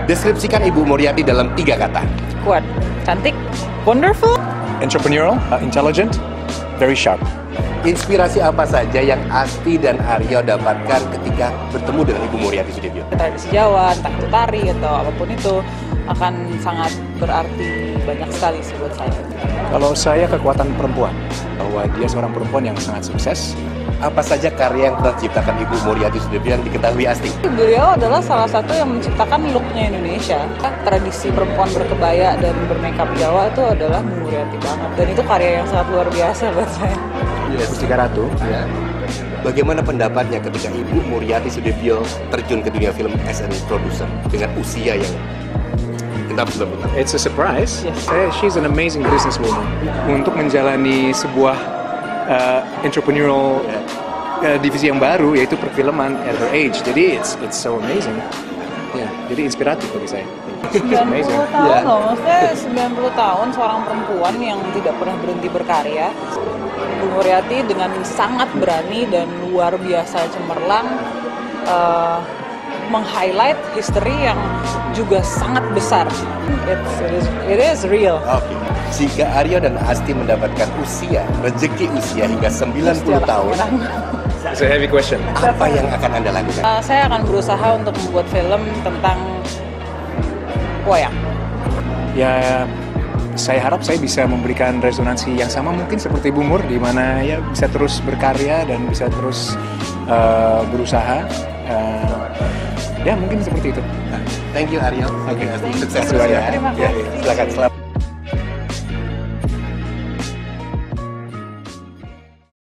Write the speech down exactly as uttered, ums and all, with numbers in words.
Deskripsikan Ibu Muriati dalam tiga kata. Kuat, cantik, wonderful. Entrepreneurial, uh, intelligent, very sharp. Inspirasi apa saja yang Asti dan Aryo dapatkan ketika bertemu dengan Ibu Muriati Sudibyo? Tradisi Jawa, entah itu tari atau apapun itu, akan sangat berarti banyak sekali sih buat saya. Kalau saya kekuatan perempuan, bahwa dia seorang perempuan yang sangat sukses. Apa saja karya yang telah diciptakan Ibu Muriati Sudibyo yang diketahui Asti? Beliau adalah salah satu yang menciptakan looknya Indonesia. Tradisi perempuan berkebaya dan bermakeup Jawa itu adalah Bu Muriati banget. Dan itu karya yang sangat luar biasa buat saya. Yes. Mustika Ratu. Ya. Bagaimana pendapatnya ketika Ibu Muriati Sudibyo terjun ke dunia film as a producer dengan usia yang enam puluh tahun? It's a surprise. Yes. Eh, She's an amazing businesswoman. Untuk menjalani sebuah uh, entrepreneurial uh, divisi yang baru, yaitu perfilman at her age. Jadi it's it's so amazing. Ya, yeah, jadi inspiratif bagi saya. sembilan puluh tahun Yeah. loh, maksudnya sembilan puluh tahun seorang perempuan yang tidak pernah berhenti berkarya. Bu Muriati dengan sangat berani dan luar biasa cemerlang uh, meng-highlight history yang juga sangat besar. It's, it, is, it is real. Oke. Jika Aryo dan Asti mendapatkan usia, rezeki usia hingga sembilan puluh tahun, It's a heavy question. apa yang akan Anda lakukan? Uh, saya akan berusaha untuk membuat film tentang wayang. Ya, saya harap saya bisa memberikan resonansi yang sama mungkin seperti Bu Mur, di mana ya bisa terus berkarya dan bisa terus uh, berusaha. Uh, ya mungkin seperti itu. Thank you Aryo. Oke. Sukses Terima kasih. ya. Terima Ya, kasih. silakan. Selamat.